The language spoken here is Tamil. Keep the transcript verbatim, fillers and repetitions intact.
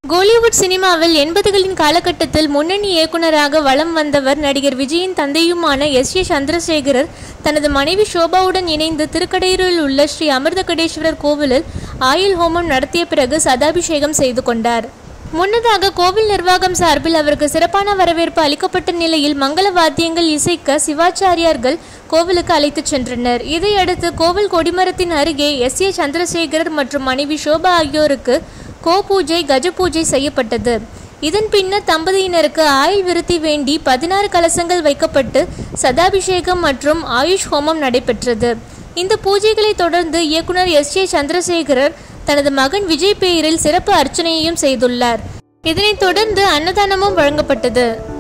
கோலிவுட் சினிமாவில் எண்பதுகளின் காலகட்டத்தில் முன்னணி இயக்குநராக வலம் வந்தவர் நடிகர் விஜயின் தந்தையுமான எஸ் ஏ சந்திரசேகரர் தனது மனைவி ஷோபாவுடன் இணைந்து திருக்கடையூரில் உள்ள ஸ்ரீ அமிர்தகடேஸ்வரர் கோவிலில் ஆயுள் ஹோமம் நடத்திய பிறகு சதாபிஷேகம் செய்து கொண்டார். முன்னதாக கோவில் நிர்வாகம் சார்பில் அவருக்கு சிறப்பான வரவேற்பு அளிக்கப்பட்ட நிலையில் மங்கள வாத்தியங்கள் இசைக்க சிவாச்சாரியார்கள் கோவிலுக்கு அழைத்துச் சென்றனர். இதையடுத்து கோவில் கொடிமரத்தின் அருகே எஸ் ஏ சந்திரசேகரர் மற்றும் மனைவி ஷோபா ஆகியோருக்கு கோ பூஜை கஜ பூஜை செய்யப்பட்டது. இதன் பின்னர் தம்பதியினருக்கு ஆயுள் விருத்தி வேண்டி பதினாறு கலசங்கள் வைக்கப்பட்டு சதாபிஷேகம் மற்றும் ஆயுஷ் ஹோமம் நடைபெற்றது. இந்த பூஜைகளை தொடர்ந்து இயக்குனர் எஸ் ஏ சந்திரசேகரர் தனது மகன் விஜய் பெயரில் சிறப்பு அர்ச்சனையையும் செய்துள்ளார். இதனைத் தொடர்ந்து அன்னதானமும் வழங்கப்பட்டது.